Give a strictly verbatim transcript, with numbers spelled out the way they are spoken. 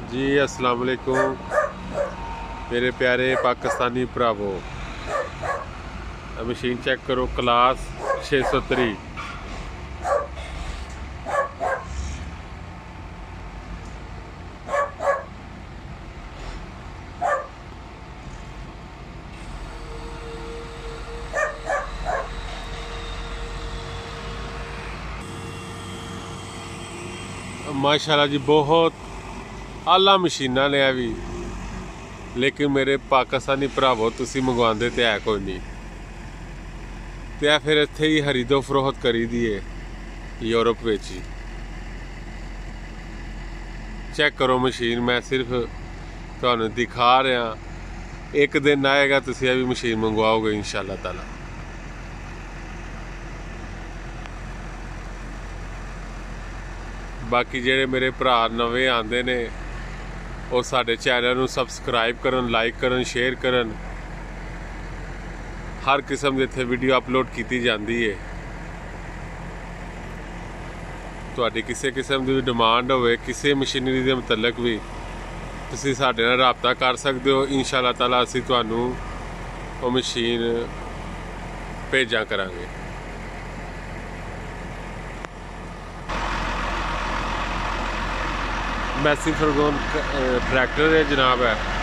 जी अस्सलाम वालेकुम मेरे प्यारे पाकिस्तानी भरावो। मशीन चेक करो, क्लास छे सौ त्री। माशाल्लाह जी, बहुत आला मशीना ने भी, लेकिन मेरे पाकिस्तानी भरावो तुसी मंगवाते तो है कोई नहीं। तो फिर इत्थे ही खरीदो फरोख्त करी दी है यूरोप में ही। चेक करो मशीन, मैं सिर्फ तुहानू दिखा रहा। एक दिन आएगा तुसी ये भी मशीन मंगवाओगे इंशाअल्लाह ताला। बाकी जेडे मेरे भरा नवे आते ने वो साडे चैनल नू सबसक्राइब करन, लाइक करन, शेयर करन। हर किस्म की इत्थे वीडियो अपलोड की जाती है। तुहाडी किसी किस्म की भी डिमांड होवे किसी मशीनरी के मुतलक भी तुसी साडे नाल राबता कर सकते हो। इंशाअल्लाह ताला असीं तुहानू वो मशीन भेजा करांगे। मैसी फरगोन ट्रैक्टर है जनाब है।